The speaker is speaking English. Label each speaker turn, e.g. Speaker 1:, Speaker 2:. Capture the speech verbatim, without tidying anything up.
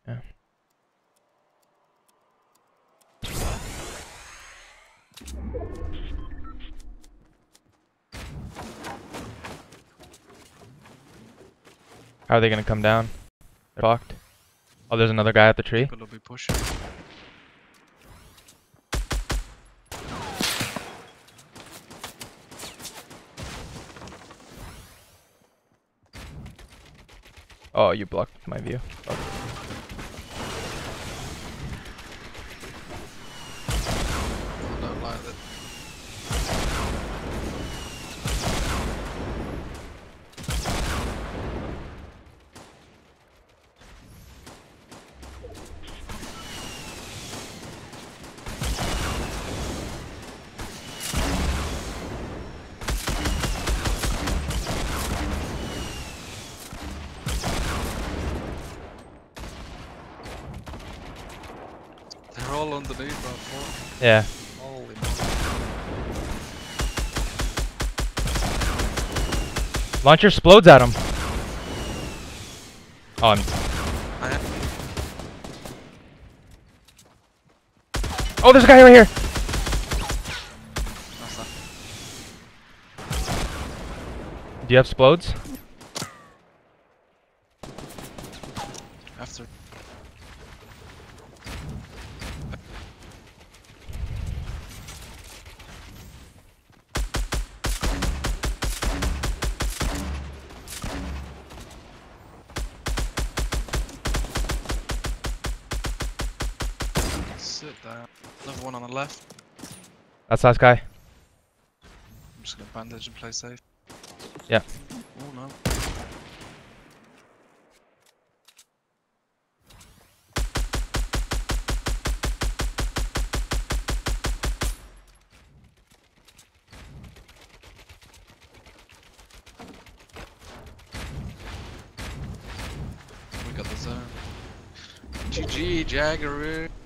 Speaker 1: Yeah. How are they gonna come down? They're fucked. Oh, there's another guy at the tree.
Speaker 2: People will be pushing.
Speaker 1: Oh, you blocked my view. Oh.
Speaker 2: I don't like that. They're all underneath that floor.
Speaker 1: Yeah.
Speaker 2: Holy moly.
Speaker 1: Launcher explodes at him. Oh, I'm...
Speaker 2: I am.
Speaker 1: Oh, there's a guy right here.
Speaker 2: That's that.
Speaker 1: Do you have explodes?
Speaker 2: After. Sit down. Another one on the left.
Speaker 1: That's last guy.
Speaker 2: I'm just gonna bandage and play safe.
Speaker 1: Yeah.
Speaker 2: Oh no. We got the zone. G G, Jagger.